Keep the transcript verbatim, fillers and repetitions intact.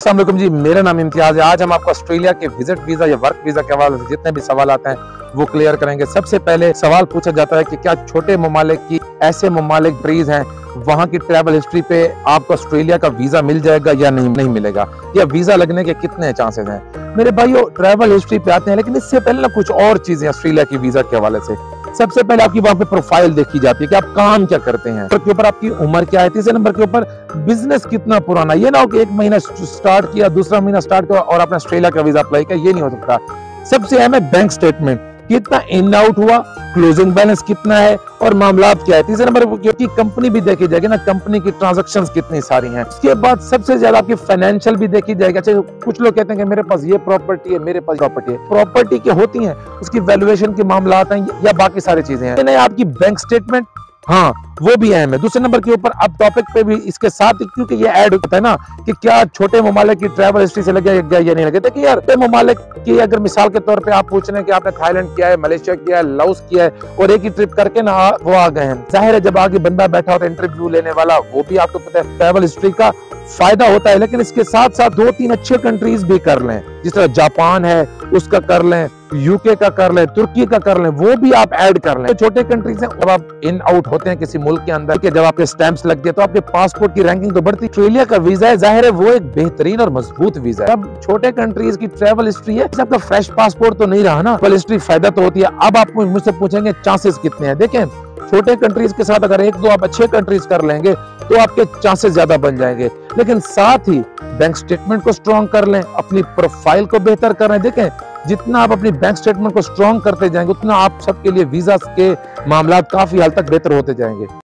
अस्सलाम वालेकुम जी, मेरा नाम इम्तियाज है। आज हम आपको ऑस्ट्रेलिया के विजिट वीजा या वर्क वीजा के हवाले से जितने भी सवाल आते हैं वो क्लियर करेंगे। सबसे पहले सवाल पूछा जाता है कि क्या छोटे ममालिक की ऐसे ममालिक ब्रीज हैं वहाँ की ट्रैवल हिस्ट्री पे आपको ऑस्ट्रेलिया का वीजा मिल जाएगा या नहीं नहीं मिलेगा, या वीजा लगने के कितने चांसेस हैं। मेरे भाइयों, ट्रैवल हिस्ट्री पे आते हैं, लेकिन इससे पहले ना कुछ और चीजें ऑस्ट्रेलिया की वीजा के हवाले से। सबसे पहले आपकी वहां पे प्रोफाइल देखी जाती है कि आप काम क्या करते हैं, के ऊपर आपकी उम्र क्या है, तीसरे नंबर के ऊपर बिजनेस कितना पुराना। ये ना हो कि एक महीना स्टार्ट किया, दूसरा महीना स्टार्ट किया और आपने ऑस्ट्रेलिया का वीजा अप्लाई किया, ये नहीं हो सकता। सबसे अहम है बैंक स्टेटमेंट, कितना इन आउट हुआ, क्लोजिंग बैलेंस कितना है और मामला क्या है। तीसरे नंबर क्योंकि कंपनी भी देखी जाएगी ना, कंपनी की ट्रांजैक्शंस कितनी सारी हैं। उसके बाद सबसे ज्यादा आपकी फाइनेंशियल भी देखी जाएगी। अच्छा, कुछ लोग कहते हैं कि मेरे पास ये प्रॉपर्टी है, मेरे पास प्रॉपर्टी है। प्रॉपर्टी की होती है, उसकी वैल्यूएशन के मामला आते हैं या बाकी सारी चीजें हैं। आपकी बैंक स्टेटमेंट, हाँ वो भी अहम है। दूसरे नंबर के ऊपर अब टॉपिक पे भी इसके साथ, क्योंकि ये ऐड होता है ना कि क्या छोटे ममालिक की ट्रैवल हिस्ट्री से लगे या, या नहीं लगे। देखिए यार, छोटे ममालिक की अगर मिसाल के तौर पे आप पूछ रहे हैं कि आपने थाईलैंड किया है, मलेशिया किया है, लाओस किया है और एक ही ट्रिप करके ना वो आ गए हैं, जाहिर है जब आगे बंदा बैठा होता है इंटरव्यू लेने वाला, वो भी आपको पता है ट्रैवल हिस्ट्री का फायदा होता है। लेकिन इसके साथ साथ दो तीन अच्छे कंट्रीज भी कर लें, जिस तरह जापान है उसका कर लें, यूके का कर लें, तुर्की का कर लें, वो भी आप ऐड कर लें। तो छोटे कंट्रीज हैं, जब आप इन आउट होते हैं किसी मुल्क के अंदर के, जब आपके स्टैंप्स लग गए तो आपके पासपोर्ट की रैंकिंग तो बढ़ती। ऑस्ट्रेलिया का वीजा है, जाहिर है वो एक बेहतरीन और मजबूत वीजा है। अब छोटे कंट्रीज की ट्रैवल हिस्ट्री है, आपका फ्रेश पासपोर्ट तो नहीं रहा ना, ट्रैवल हिस्ट्री फायदा तो होती है। अब आप मुझसे पूछेंगे चांसेस कितने हैं। देखें, छोटे कंट्रीज के साथ अगर एक दो आप अच्छे कंट्रीज कर लेंगे तो आपके चांसेस ज्यादा बन जाएंगे, लेकिन साथ ही बैंक स्टेटमेंट को स्ट्रॉन्ग कर लें, अपनी प्रोफाइल को बेहतर कर लें। देखें, जितना आप अपनी बैंक स्टेटमेंट को स्ट्रॉन्ग करते जाएंगे उतना आप सबके लिए वीजा के मामला काफी हद तक बेहतर होते जाएंगे।